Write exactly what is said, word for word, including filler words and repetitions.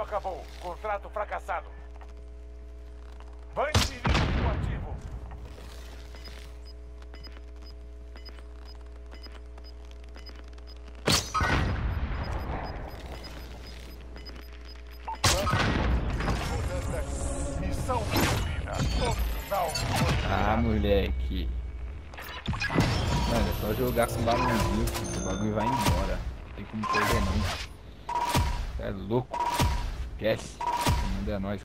acabou. Contrato fracassado. Bandido ativo. Missão cumprida. Todos alvos. Ah, moleque. Mano, é só jogar com balãozinho, filho. O bagulho vai embora. Não tem como perder não. É louco. Esquece. Manda nós.